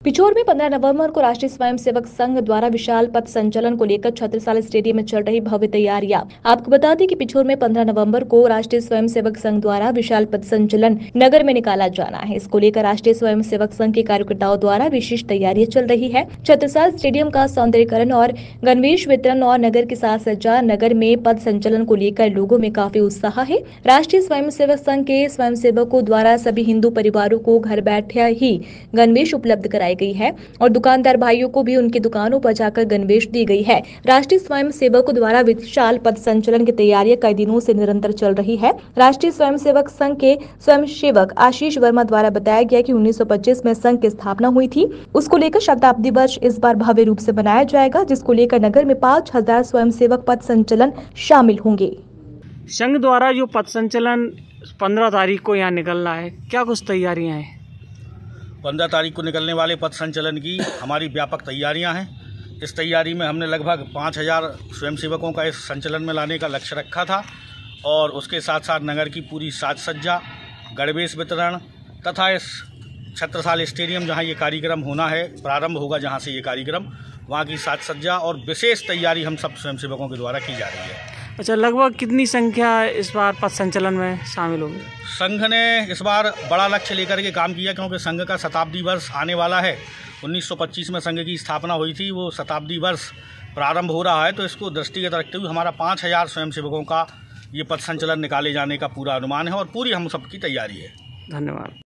पिछोर में 15 नवंबर को राष्ट्रीय स्वयंसेवक संघ द्वारा विशाल पथ संचलन को लेकर छत्रसाल स्टेडियम में चल रही भव्य तैयारियां। आपको बता दें कि पिछोर में 15 नवंबर को राष्ट्रीय स्वयंसेवक संघ द्वारा विशाल पथ संचलन नगर में निकाला जाना है। इसको लेकर राष्ट्रीय स्वयंसेवक संघ के कार्यकर्ताओं द्वारा विशेष तैयारियां चल रही है। छत्रसाल स्टेडियम का सौंदर्यीकरण और गणवेश वितरण और नगर के साथ सज्जा नगर में पथ संचलन को लेकर लोगों में काफी उत्साह है। राष्ट्रीय स्वयंसेवक संघ के स्वयंसेवकों द्वारा सभी हिंदू परिवारों को घर बैठे ही गणवेश उपलब्ध कराए गई है और दुकानदार भाइयों को भी उनकी दुकानों पर जाकर गणवेश दी गई है। राष्ट्रीय स्वयंसेवकों द्वारा विशाल पथ संचलन की तैयारियां कई दिनों से निरंतर चल रही है। राष्ट्रीय स्वयंसेवक संघ के स्वयंसेवक आशीष वर्मा द्वारा बताया गया कि 1925 में संघ की स्थापना हुई थी। उसको लेकर शताब्दी वर्ष इस बार भव्य रूप से मनाया जाएगा, जिसको लेकर नगर में 5000 स्वयंसेवक पथ संचलन शामिल होंगे। संघ द्वारा जो पथ संचलन 15 तारीख को यहाँ निकलना है, क्या कुछ तैयारियां हैं? 15 तारीख को निकलने वाले पथ संचलन की हमारी व्यापक तैयारियां हैं। इस तैयारी में हमने लगभग 5000 स्वयंसेवकों का इस संचलन में लाने का लक्ष्य रखा था और उसके साथ साथ नगर की पूरी साज सज्जा, गणवेश वितरण तथा इस छत्रसाल स्टेडियम जहां ये कार्यक्रम होना है, प्रारंभ होगा जहां से ये कार्यक्रम, वहां की साज सज्जा और विशेष तैयारी हम सब स्वयंसेवकों के द्वारा की जा रही है। अच्छा, लगभग कितनी संख्या इस बार पथ संचलन में शामिल होगी? संघ ने इस बार बड़ा लक्ष्य लेकर के काम किया, क्योंकि संघ का शताब्दी वर्ष आने वाला है। 1925 में संघ की स्थापना हुई थी, वो शताब्दी वर्ष प्रारंभ हो रहा है, तो इसको दृष्टिगत रखते हुए हमारा 5000 स्वयंसेवकों का ये पथ संचलन निकाले जाने का पूरा अनुमान है और पूरी हम सबकी तैयारी है। धन्यवाद।